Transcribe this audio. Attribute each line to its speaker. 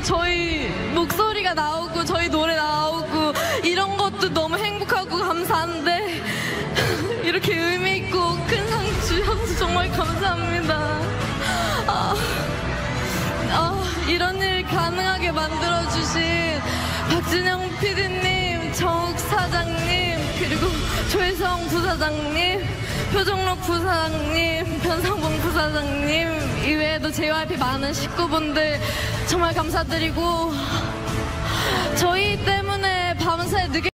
Speaker 1: 저희 목소리가 나오고 저희 노래 나오고 이런 것도 너무 행복하고 감사한데 이렇게 의미 있고 큰 상 주셔서 정말 감사합니다. 이런 일 가능하게 만들어주신 박진영 PD님, 정욱 사장님, 그리고 조혜성 부사장님, 표정록 부사장님, 변상봉 부사장님 이외에도 JYP 많은 식구분들 정말 감사드리고 저희 때문에 밤새 늦게